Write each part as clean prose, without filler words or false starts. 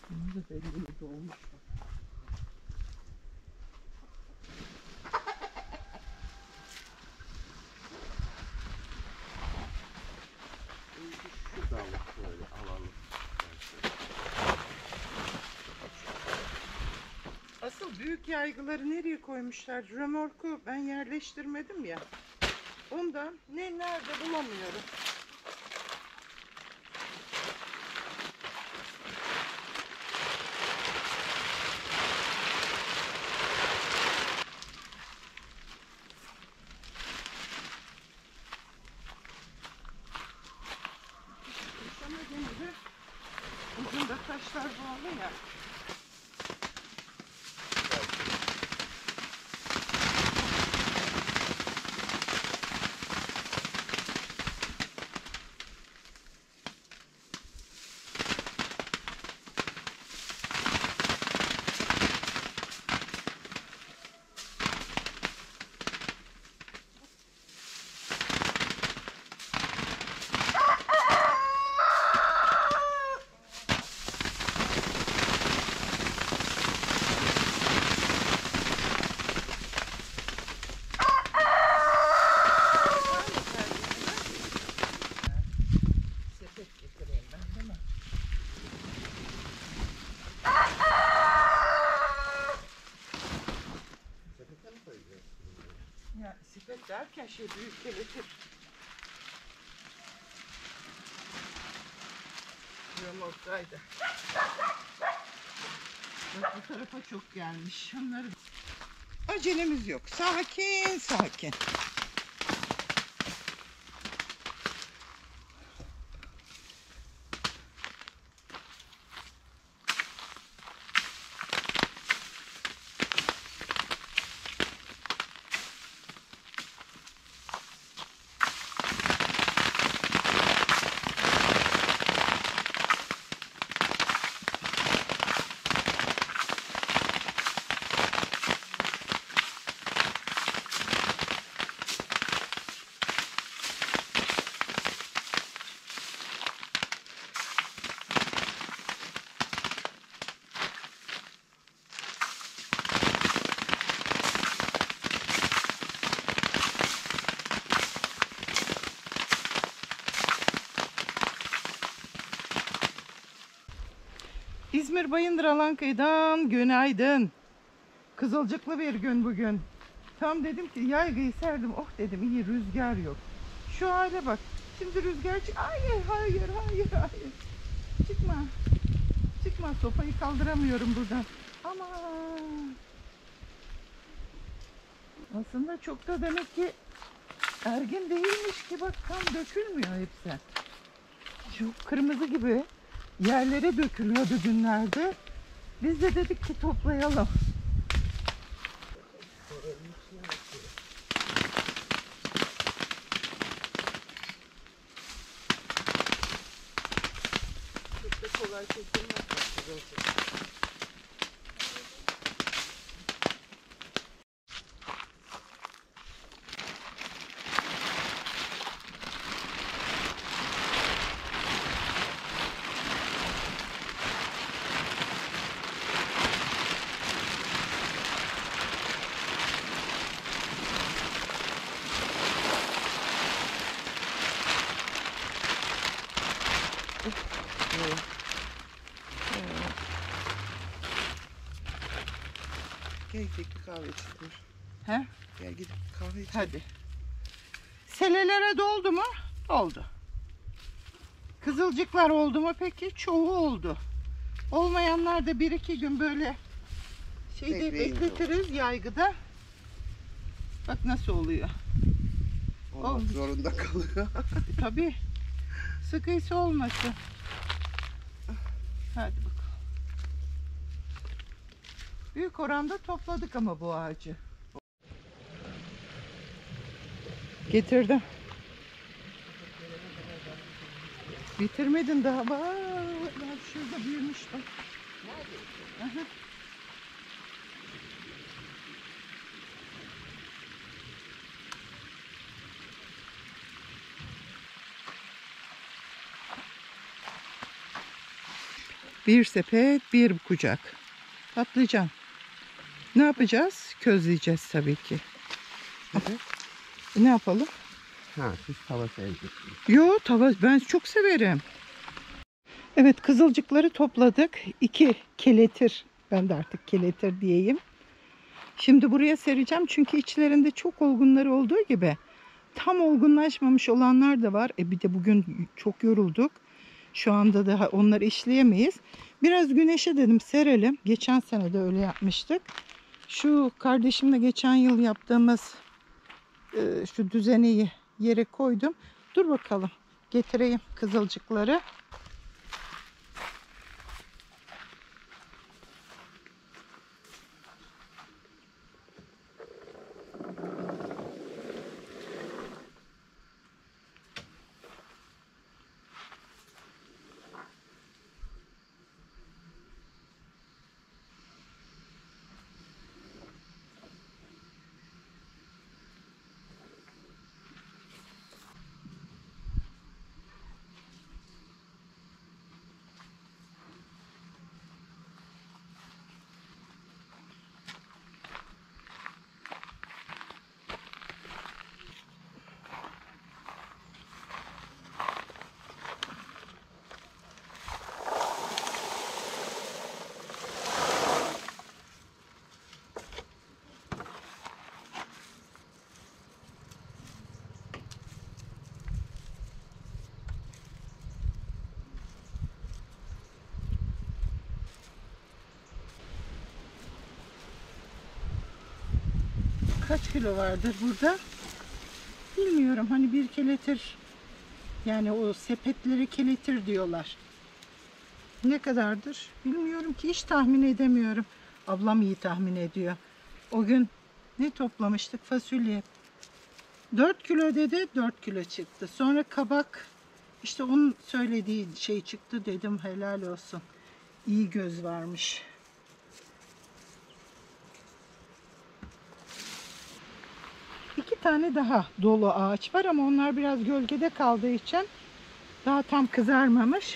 Bunu da belli dolmuş. Şu dalı şöyle alalım. Asıl büyük yaygıları nereye koymuşlar? Römorku ben yerleştirmedim ya. Ondan nerede bulamıyorum. Ama gene de ucunda taşlar bağlı ya. Ya sepet derken büyük geletir. Römorktaydı. Bak bu tarafa çok gelmiş. Onları... Acelemiz yok. Sakin sakin. İzmir Bayındır Alankaya'dan günaydın. Kızılcıklı bir gün bugün. Tam dedim ki yaygayı serdim. Oh dedim iyi rüzgar yok. Şu hale bak. Şimdi rüzgar çık. Hayır hayır hayır hayır. Çıkma. Çıkma, sopayı kaldıramıyorum buradan. Aman. Aslında çok da demek ki ergin değilmiş ki bak tam dökülmüyor hepsi. Şu kırmızı gibi yerlere dökülüyordu günlerde. Biz de dedik ki toplayalım. Çok da kolay kesilmez. Gel gidelim kahve içelim. He? Gel gidip kahve içelim. Hadi. Selelere doldu mu? Doldu. Kızılcıklar oldu mu peki? Çoğu oldu. Olmayanlar da 1-2 gün böyle şeyde bekletiriz yaygıda. Bak nasıl oluyor. Olmak zorunda kalıyor. Tabii. Sıkıysa olmasın. Hadi bakalım. Büyük oranda topladık ama bu ağacı. Getirdim. Bitirmedin daha. Bak şurada büyümüş bak. Aha. Bir sepet, bir kucak. Patlıcan. Ne yapacağız? Közleyeceğiz tabii ki. Ne yapalım? Ha, siz tava sevdiniz. Yo, tava ben çok severim. Evet, kızılcıkları topladık. 2 keletir. Ben de artık keletir diyeyim. Şimdi buraya sereceğim çünkü içlerinde çok olgunları olduğu gibi tam olgunlaşmamış olanlar da var. Bir de bugün çok yorulduk. Şu anda daha onları işleyemeyiz. Biraz güneşe dedim serelim. Geçen sene de öyle yapmıştık. Şu kardeşimle geçen yıl yaptığımız şu düzeneyi yere koydum. Dur bakalım. Getireyim kızılcıkları. Kaç kilo vardır burada? Bilmiyorum. Hani bir keletir, yani o sepetleri keletir diyorlar. Ne kadardır? Bilmiyorum ki, hiç tahmin edemiyorum. Ablam iyi tahmin ediyor. O gün ne toplamıştık? Fasulye. 4 kilo dedi, 4 kilo çıktı. Sonra kabak, işte onun söylediği şey çıktı, dedim helal olsun. İyi göz varmış. İki tane daha dolu ağaç var ama onlar biraz gölgede kaldığı için daha tam kızarmamış.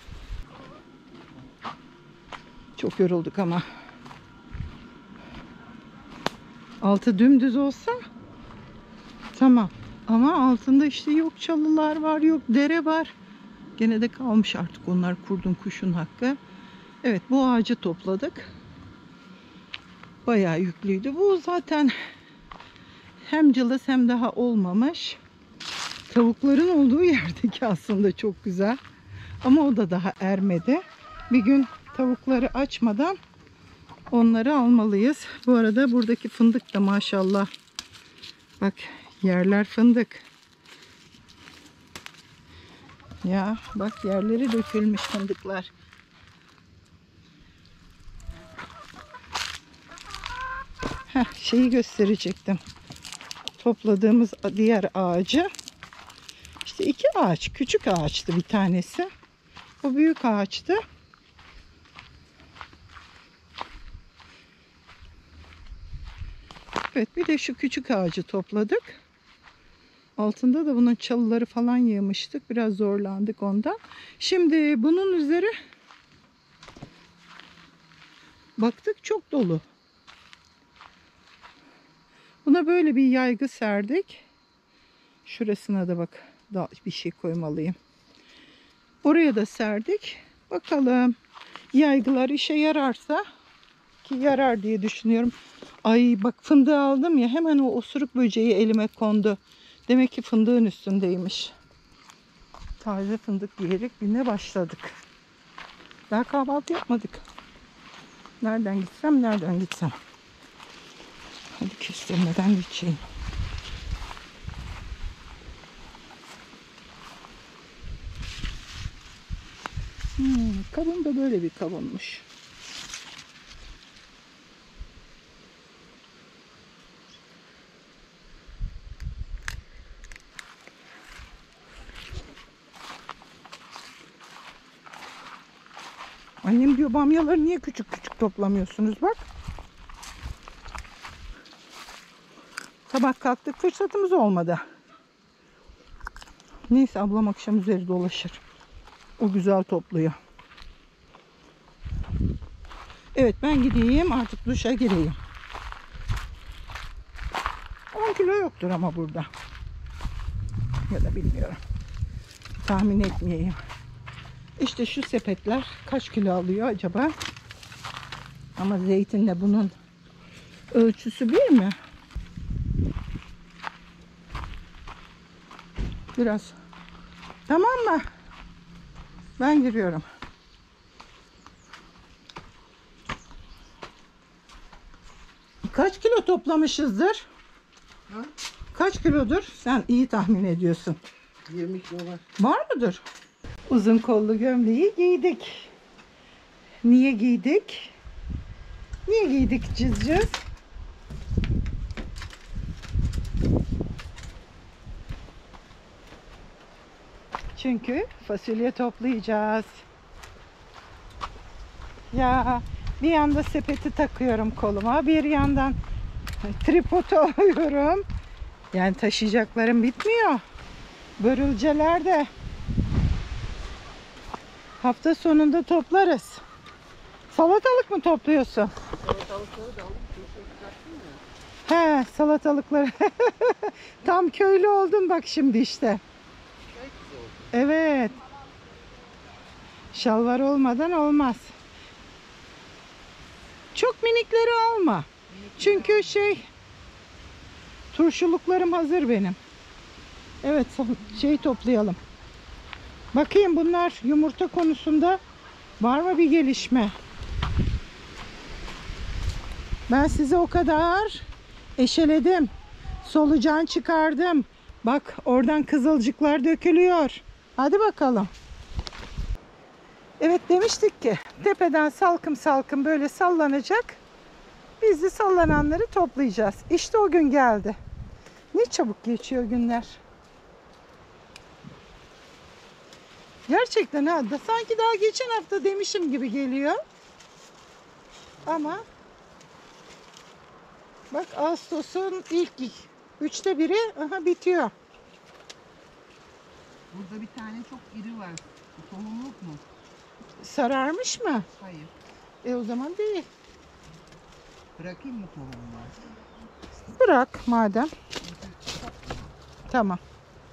Çok yorulduk ama. Altı dümdüz olsa tamam. Ama altında işte yok çalılar var, yok dere var. Gene de kalmış artık onlar, kurdun kuşun hakkı. Evet, bu ağacı topladık. Bayağı yüklüydü. Bu zaten hem cılız hem daha olmamış. Tavukların olduğu yerdeki aslında çok güzel. Ama o da daha ermedi. Bir gün tavukları açmadan onları almalıyız. Bu arada buradaki fındık da maşallah. Bak, yerler fındık. Ya bak, yerleri dökülmüş fındıklar. Şeyi gösterecektim. Topladığımız diğer ağacı. İşte 2 ağaç. Küçük ağaçtı bir tanesi. O büyük ağaçtı. Evet, bir de şu küçük ağacı topladık. Altında da bunun çalıları falan yığmıştık. Biraz zorlandık ondan. Şimdi bunun üzeri baktık çok dolu. Buna böyle bir yaygı serdik. Şurasına da bak, daha bir şey koymalıyım. Oraya da serdik. Bakalım yaygılar işe yararsa, ki yarar diye düşünüyorum. Ay bak, fındığı aldım ya, hemen o osuruk böceği elime kondu. Demek ki fındığın üstündeymiş. Taze fındık yiyerek güne başladık. Daha kahvaltı yapmadık. Nereden gitsem, nereden gitsem. Hadi kestirmeden geçeyim. Kavun da böyle bir kavunmuş. Annem diyor, bamyaları niye küçük küçük toplamıyorsunuz, bak. Sabah kalktık, fırsatımız olmadı. Neyse, ablam akşam üzeri dolaşır. O güzel topluyor. Evet, ben gideyim artık, duşa gireyim. 10 kilo yoktur ama burada. Ya da bilmiyorum. Tahmin etmeyeyim. İşte şu sepetler kaç kilo alıyor acaba? Ama zeytinle bunun ölçüsü bir mi? Biraz. Tamam mı? Ben giriyorum. Kaç kilo toplamışızdır? Ha? Kaç kilodur? Sen iyi tahmin ediyorsun. 20 kilo var. Var mıdır? Uzun kollu gömleği giydik. Niye giydik? Niye giydik cızcız? Çünkü fasulye toplayacağız. Ya bir yanda sepeti takıyorum koluma, bir yandan tripodu alıyorum. Yani taşıyacaklarım bitmiyor. Börülceler de hafta sonunda toplarız. Salatalık mı topluyorsun? Salatalıkları da alıp köşeye çıkarttın ya. He, salatalıkları. Tam köylü oldun bak şimdi işte. Çok güzel oldu. Evet. Şalvar olmadan olmaz. Çok minikleri alma. Çünkü turşuluklarım hazır benim. Evet, toplayalım. Bakayım bunlar yumurta konusunda var mı bir gelişme? Ben size o kadar eşeledim. Solucan çıkardım. Bak oradan kızılcıklar dökülüyor. Hadi bakalım. Evet, demiştik ki tepeden salkım salkım böyle sallanacak. Biz de sallananları toplayacağız. İşte o gün geldi. Ne çabuk geçiyor günler. Gerçekten ha, sanki daha geçen hafta demişim gibi geliyor. Ama bak Ağustos'un ilk 1/3 aha bitiyor. Burada bir tane çok iri var. Bu tohumluk mu? Sararmış mı? Hayır. O zaman değil. Bırakayım mı tohumu var? Bırak madem. Tamam.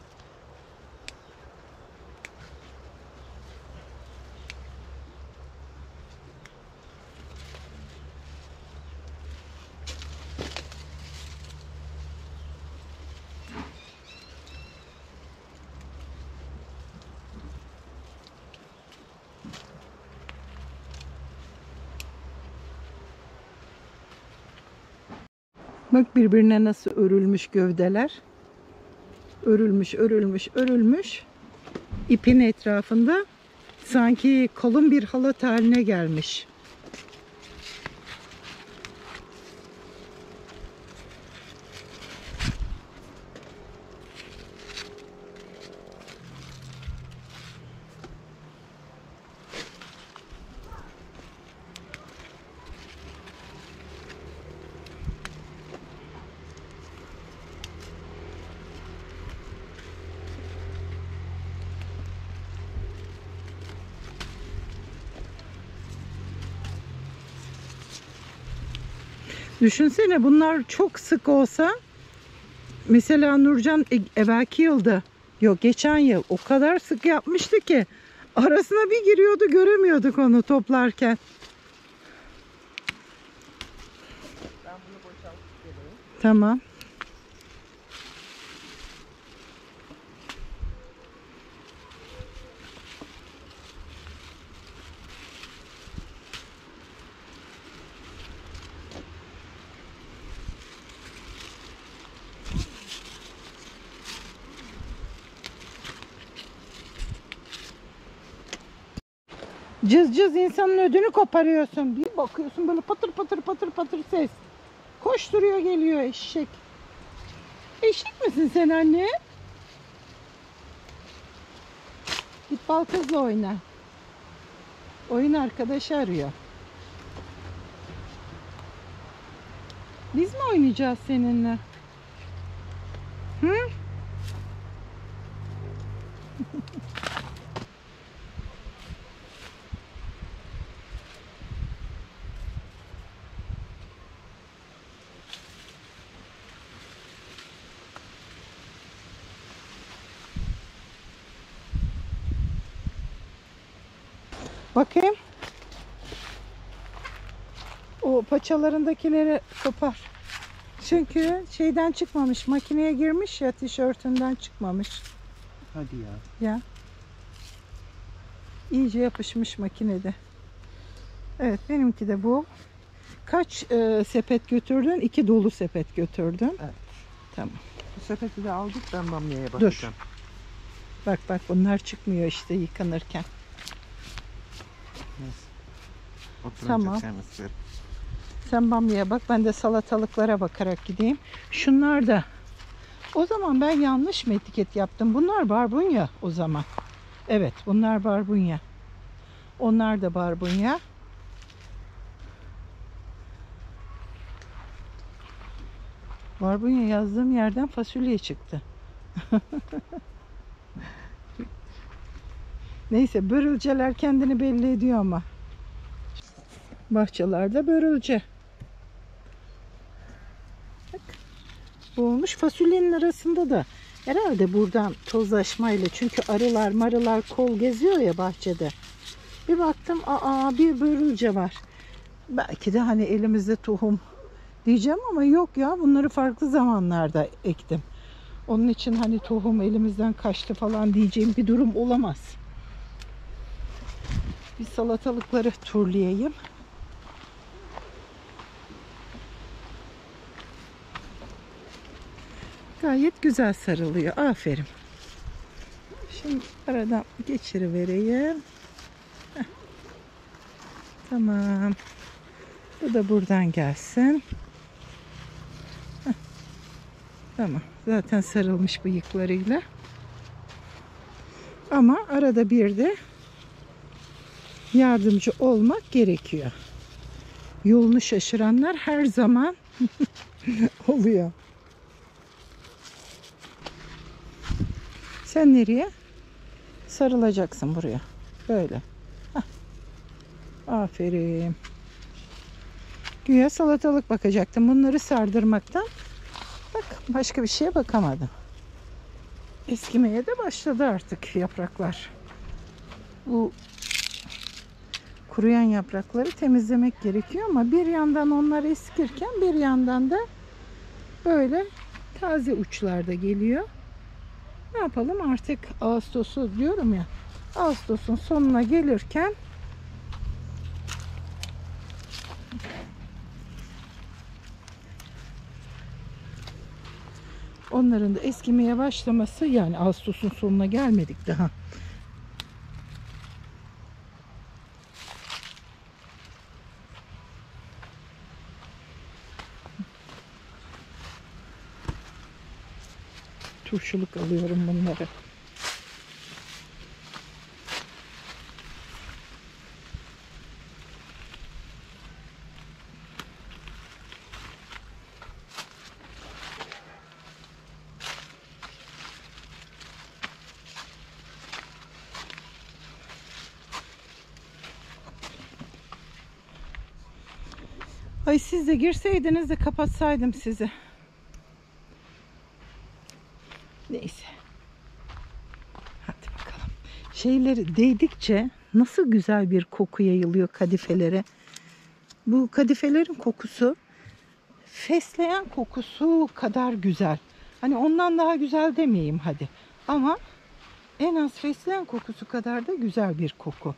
Bak birbirine nasıl örülmüş gövdeler. Örülmüş, örülmüş, örülmüş. İpin etrafında sanki kalın bir halat haline gelmiş. Düşünsene bunlar çok sık olsa, mesela Nurcan evvelki yılda, yok geçen yıl o kadar sık yapmıştı ki arasına bir giriyordu, göremiyorduk onu toplarken. Ben bunu boşaltıp geliyorum. Tamam. Cız cız insanın ödünü koparıyorsun. Bir bakıyorsun böyle patır patır patır patır ses. Koşturuyor geliyor eşek. Eşek misin sen anne? Git bal kızla oyna. Oyun arkadaşı arıyor. Biz mi oynayacağız seninle? Hı? o paçalarındakileri kopar. Çünkü şeyden çıkmamış, makineye girmiş ya, tişörtünden çıkmamış. Hadi ya. Ya. İyice yapışmış makinede. Evet, benimki de bu. Kaç sepet götürdün? 2 dolu sepet götürdün. Evet. Tamam. Bu sepeti de aldık, ben bamyaya bakacağım. Bak bak, bunlar çıkmıyor işte yıkanırken. Neyse. Oturunca Tamam. temizlerim. Sen bamyaya bak, ben de salatalıklara bakarak gideyim. Şunlar da. O zaman ben yanlış mı etiket yaptım? Bunlar barbunya o zaman. Evet, bunlar barbunya. Onlar da barbunya. Barbunya yazdığım yerden fasulye çıktı. Neyse, börülceler kendini belli ediyor ama. Bahçelerde börülce. Bak. Bu olmuş. Fasulyenin arasında da herhalde buradan tozlaşmayla, çünkü arılar marılar kol geziyor ya bahçede. Bir baktım, bir börülce var. Belki de hani elimizde tohum diyeceğim ama yok ya, bunları farklı zamanlarda ektim. Onun için hani tohum elimizden kaçtı falan diyeceğim bir durum olamaz. Bir salatalıkları turlayayım. Gayet güzel sarılıyor. Aferin. Şimdi aradan geçirivereyim. Heh. Tamam. Bu da buradan gelsin. Heh. Tamam. Zaten sarılmış bıyıklarıyla. Ama arada bir de yardımcı olmak gerekiyor. Yolunu şaşıranlar her zaman oluyor. Sen nereye? Sarılacaksın buraya. Böyle. Heh. Aferin. Güya salatalık bakacaktım. Bunları sardırmaktan bak, başka bir şeye bakamadım. Eskimeye de başladı artık yapraklar. Bu kuruyan yaprakları temizlemek gerekiyor ama bir yandan onlar eskirken bir yandan da böyle taze uçlarda geliyor. Ne yapalım artık, Ağustos'u diyorum ya, Ağustos'un sonuna gelirken onların da eskimeye başlaması, yani Ağustos'un sonuna gelmedik daha. Turşuluk alıyorum bunları. Ay, siz de girseydiniz de kapatsaydım sizi. Neyse. Hadi bakalım. Şeyleri değdikçe nasıl güzel bir koku yayılıyor kadifelere. Bu kadifelerin kokusu fesleğen kokusu kadar güzel. Hani ondan daha güzel demeyeyim hadi. Ama en az fesleğen kokusu kadar da güzel bir koku.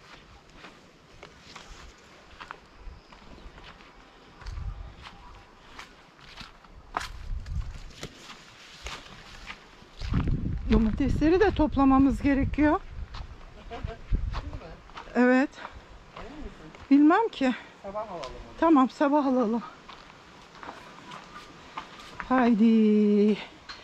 Domatesleri de toplamamız gerekiyor. Evet. Bilmem ki. Sabah alalım. Tamam, sabah alalım. Haydi.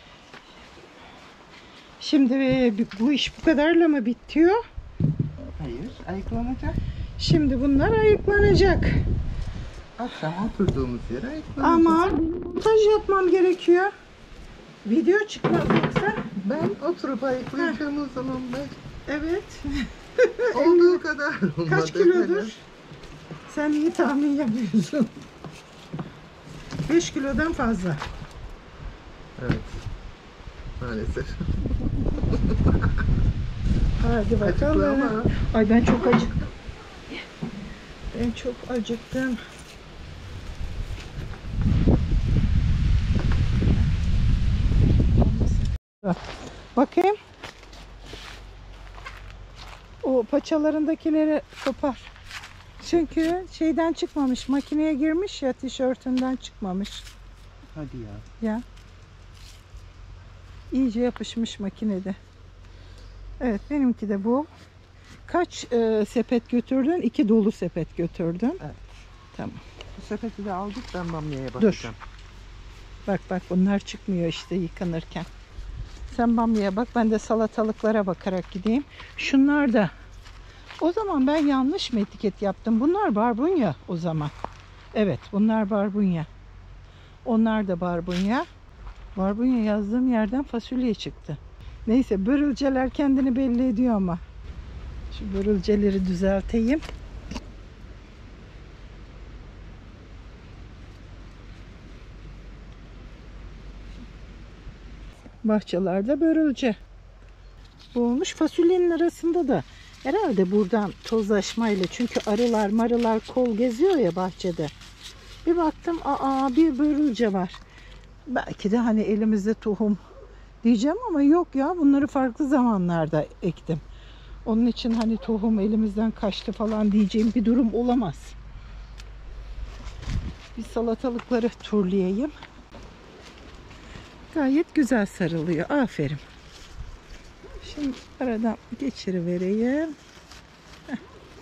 Şimdi bu iş bu kadarla mı bitiyor? Hayır, ayıklanacak. Şimdi bunlar ayıklanacak. Akşam oturduğumuz yere ayıklanacak. Ama montaj yapmam gerekiyor. Video çıkmaz yoksa. Ben oturup ayıklayacağım o zaman ben. Evet. Olduğu kadar olmadı. Kaç kilodur? Sen iyi tahmin yapıyorsun. 5 kilodan fazla. Evet. Maalesef. Hadi bakalım. Acıklı ama. Ay, ben çok acıktım. Ben çok acıktım. paçalarındakileri kopar. Çünkü şeyden çıkmamış, makineye girmiş ya, tişörtünden çıkmamış. Hadi ya. Ya. İyice yapışmış makinede. Evet, benimki de bu. Kaç sepet götürdün? 2 dolu sepet götürdün. Evet. Tamam. Bu sepeti de aldık, ben bamyaya bakacağım. Bak bak, bunlar çıkmıyor işte yıkanırken. Sen bamyaya bak, ben de salatalıklara bakarak gideyim. Şunlar da. O zaman ben yanlış mı etiket yaptım? Bunlar barbunya o zaman. Evet, bunlar barbunya. Onlar da barbunya. Barbunya yazdığım yerden fasulye çıktı. Neyse, börülceler kendini belli ediyor ama. Şu börülceleri düzelteyim. Bahçelerde börülce. Bu olmuş. Fasulyenin arasında da herhalde buradan tozlaşmayla, çünkü arılar marılar kol geziyor ya bahçede. Bir baktım, bir börülce var. Belki de hani elimizde tohum diyeceğim ama yok ya, bunları farklı zamanlarda ektim. Onun için hani tohum elimizden kaçtı falan diyeceğim bir durum olamaz. Bir salatalıkları turlayayım. Gayet güzel sarılıyor. Aferin. Şimdi aradan geçirivereyim. Heh.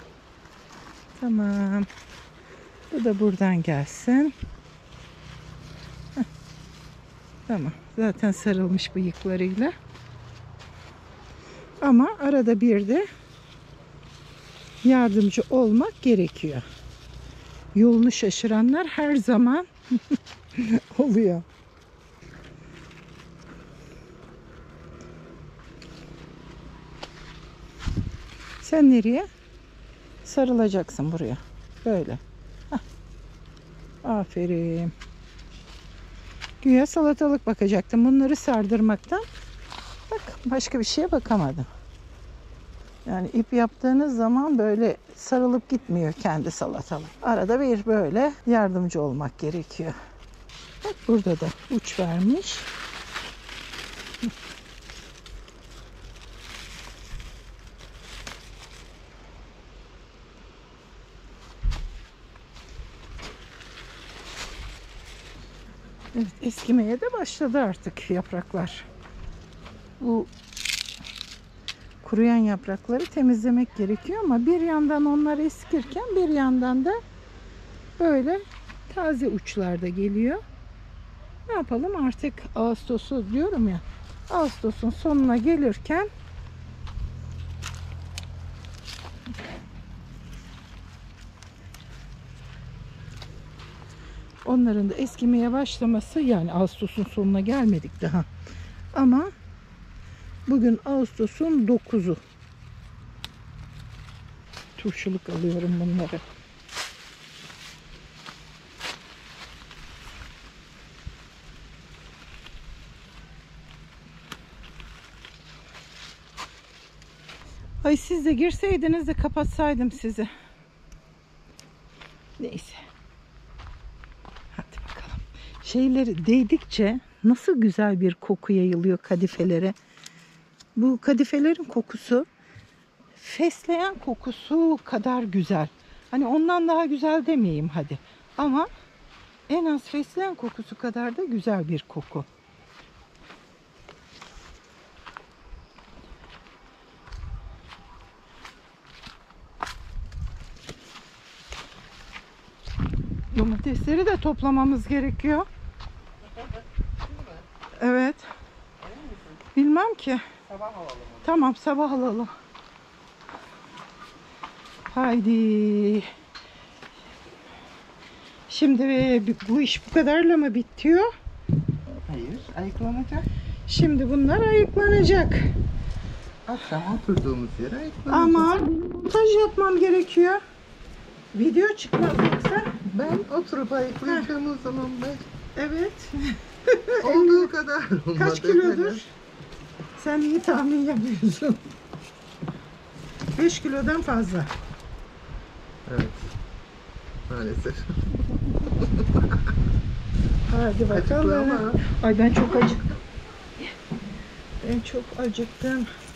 Tamam. Bu da buradan gelsin. Heh. Tamam. Zaten sarılmış bıyıklarıyla. Ama arada bir de yardımcı olmak gerekiyor. Yolunu şaşıranlar her zaman oluyor. Sen nereye? Sarılacaksın buraya. Böyle. Hah. Aferin. Güya salatalık bakacaktım. Bunları sardırmaktan bak, başka bir şeye bakamadım. Yani ip yaptığınız zaman böyle sarılıp gitmiyor kendi salatalık. Arada bir böyle yardımcı olmak gerekiyor. Bak, burada da uç vermiş. Evet, eskimeye de başladı artık yapraklar. Bu kuruyan yaprakları temizlemek gerekiyor ama bir yandan onlar eskirken bir yandan da böyle taze uçlarda geliyor. Ne yapalım artık, Ağustos'u diyorum ya, Ağustos'un sonuna gelirken onların da eskimeye başlaması, yani Ağustos'un sonuna gelmedik daha. Ama bugün Ağustos'un 9'u. Turşuluk alıyorum bunları. Ay, siz de girseydiniz de kapatsaydım sizi. Neyse. Hadi bakalım. Şeyleri değdikçe nasıl güzel bir koku yayılıyor kadifelere. Bu kadifelerin kokusu fesleğen kokusu kadar güzel. Hani ondan daha güzel demeyeyim hadi. Ama en az fesleğen kokusu kadar da güzel bir koku. Domatesleri de toplamamız gerekiyor. Evet. Bilmem ki. Sabah alalım onu. Tamam, sabah alalım. Haydi. Şimdi bu iş bu kadarla mı bitiyor? Hayır, ayıklanacak. Şimdi bunlar ayıklanacak. Akşam oturduğumuz yere ayıklanacak. Ama montaj yapmam gerekiyor. Video çıkmaz yoksa. Ben oturup ayıklayacağım o zaman ben. Evet. Olduğu kadar olmadı. Kaç kilodur? Sen iyi tahmin yapıyorsun. 5 kilodan fazla. Evet. Maalesef. Hadi bakalım. Acıklı ama. Ay, ben çok acıktım. Ben çok acıktım.